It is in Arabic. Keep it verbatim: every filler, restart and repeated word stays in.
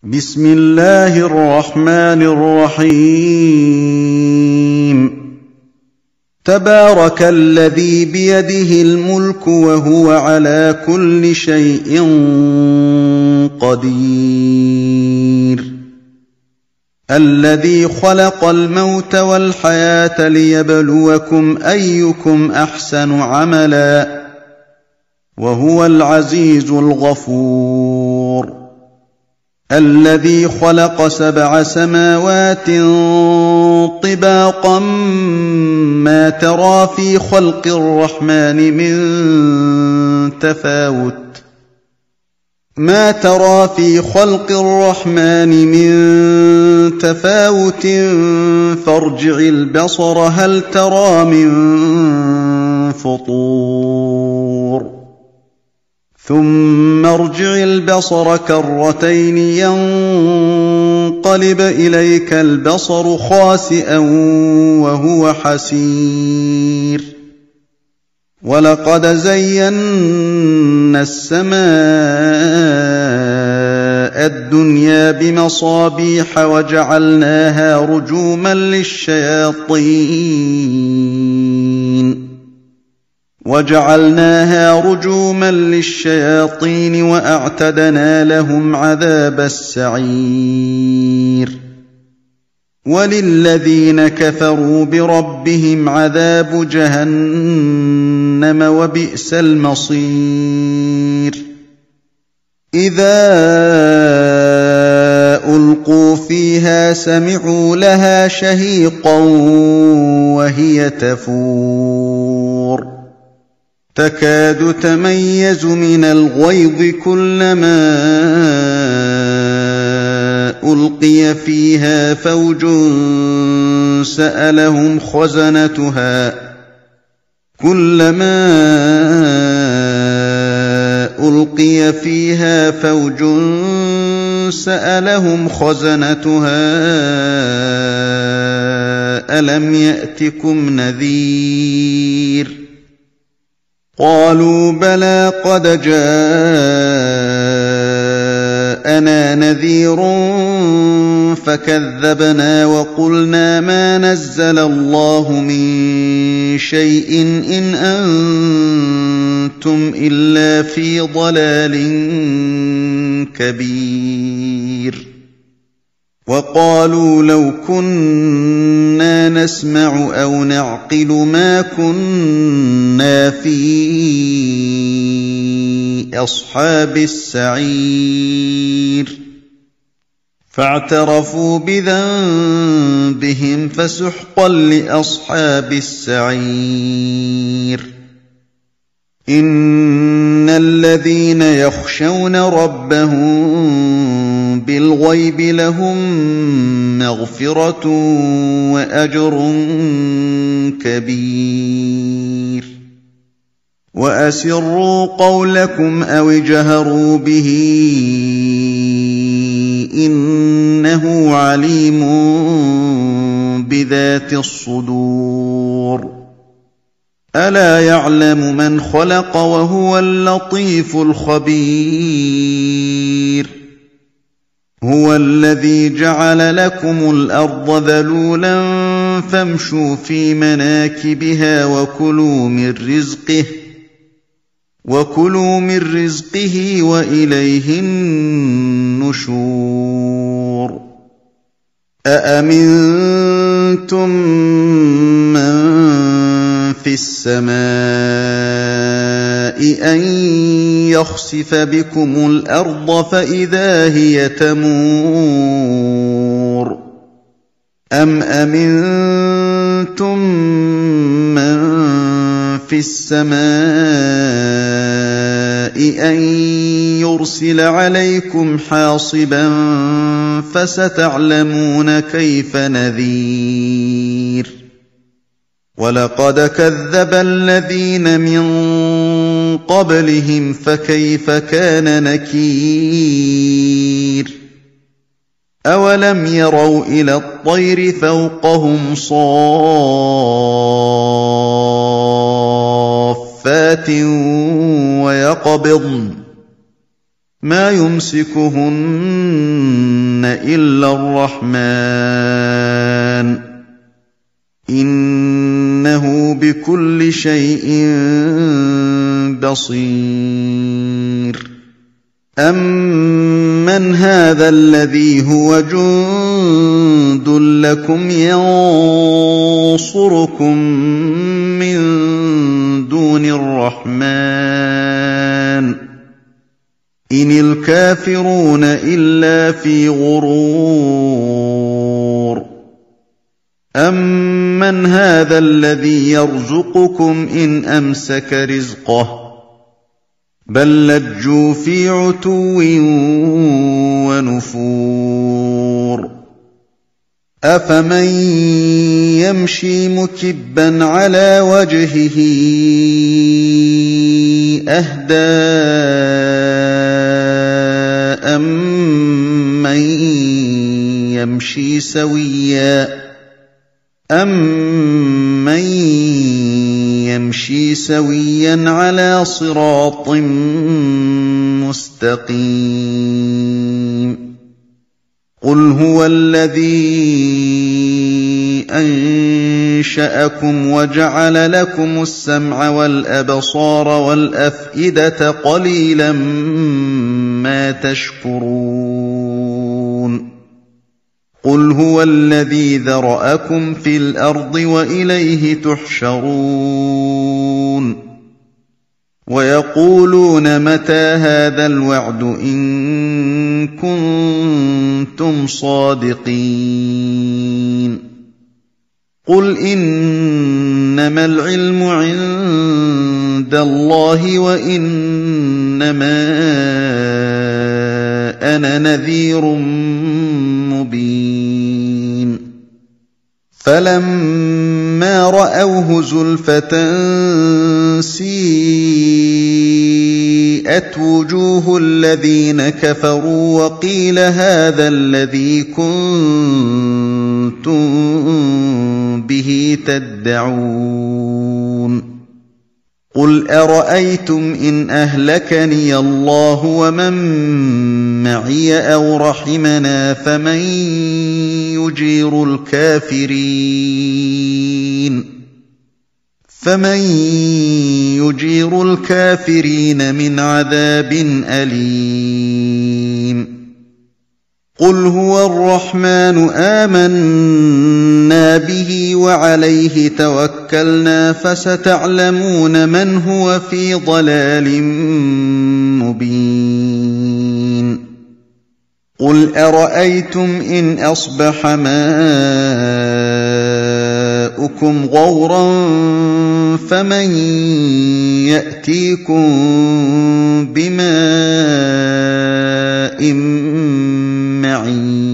بسم الله الرحمن الرحيم تبارك الذي بيده الملك وهو على كل شيء قدير الذي خلق الموت والحياة ليبلوكم أيكم أحسن عملا وهو العزيز الغفور الذي خلق سبع سماوات طباقا ما ترى في خلق الرحمن من تفاوت ما ترى في خلق الرحمن من تفاوت فارجع البصر هل ترى من فطور ثم ارجع البصر كرتين ينقلب إليك البصر خاسئا وهو حسير ولقد زينا السماء الدنيا بمصابيح وجعلناها رجوما للشياطين وجعلناها رجوما للشياطين وأعتدنا لهم عذاب السعير وللذين كفروا بربهم عذاب جهنم وبئس المصير إذا ألقوا فيها سمعوا لها شهيقا وهي تفور تكاد تميز من الغيظ كلما ألقي فيها فوج سألهم خزنتها كلما ألقي فيها فوج سألهم خزنتها ألم يأتكم نذير قالوا بلى قد جاءنا نذير فكذبنا وقلنا ما نزل الله من شيء إن أنتم إلا في ضلال كبير وقالوا لو كنا نسمع أو نعقل ما كنا في أصحاب السعير فاعترفوا بذنبهم فسحقا لأصحاب السعير إن الذين يخشون ربهم بالغيب لهم مغفرة وأجر كبير وأسروا قولكم أو اجهروا به إنه عليم بذات الصدور ألا يعلم من خلق وهو اللطيف الخبير هو الذي جعل لكم الأرض ذلولا فامشوا في مناكبها وكلوا من رزقه وكلوا من رزقه وإليه النشور أأمنتم من في السماء أن يخسف بكم الأرض فإذا هي تمور أم أمنتم من في السماء أن يرسل عليكم حاصبا فستعلمون كيف نذير ولقد كذب الذين من قبلهم فكيف كان نكير أولم يروا إلى الطير فوقهم صافات ويقبضن ما يمسكهن إلا الرحمن إنه بكل شيء بصير أَمَّنْ هَٰذَا الَّذِي هُوَ جُندٌ لَّكُمْ يَنصُرُكُم مِّن دُونِ الرَّحْمَٰنِ إِنِ الْكَافِرُونَ إِلَّا فِي غُرُورٍ أَمَّنْ هَٰذَا الَّذِي يَرْزُقُكُمْ إِنْ أَمْسَكَ رِزْقَهُ بَل لَّجُّوا فِي عُتُوٍّ وَنُفُورٍ أَفَمَن يَمْشِي مُكِبًّا عَلَىٰ وَجْهِهِ أَهْدَىٰ أَمَّن يَمْشِي سَوِيًّا أَمَّن يَمْشِي سَوِيًّا عَلَىٰ صِرَاطٍ مُّسْتَقِيمٍ قُلْ هُوَ الَّذِي أَنشَأَكُمْ وَجَعَلَ لَكُمُ السَّمْعَ وَالْأَبْصَارَ وَالْأَفْئِدَةَ قَلِيلًا مَّا تَشْكُرُونَ قُلْ هُوَ الَّذِي ذَرَأَكُمْ فِي الْأَرْضِ وَإِلَيْهِ تُحْشَرُونَ وَيَقُولُونَ مَتَىٰ هَٰذَا الْوَعْدُ إِن كُنتُمْ صَادِقِينَ قُلْ إِنَّمَا الْعِلْمُ عِندَ اللَّهِ وَإِنَّمَا أَنَا نَذِيرٌ مُّبِينٌ فَلَمَّا رَأَوْهُ زُلْفَةً سِيئَتْ وُجُوهُ الَّذِينَ كَفَرُوا وَقِيلَ هَٰذَا الَّذِي كُنتُم بِهِ تَدَّعُونَ قُلْ أَرَأَيْتُمْ إِنْ أَهْلَكَنِيَ اللَّهُ وَمَن مَّعِيَ أَوْ رَحِمَنَا فَمَن يُجِيرُ الْكَافِرِينَ فَمَن يُجِيرُ الْكَافِرِينَ مِنْ عَذَابٍ أَلِيمٍ قُلْ هُوَ الرَّحْمَٰنُ آمَنَّا بِهِ وَعَلَيْهِ تَوَكَّلْنَا فَسَتَعْلَمُونَ مَنْ هُوَ فِي ضَلَالٍ مُّبِينٍ قُلْ أَرَأَيْتُمْ إِنْ أَصْبَحَ مَاؤُكُمْ غَوْرًا فَمَن يَأْتِيكُم بِمَاءٍ مَّعِينٍ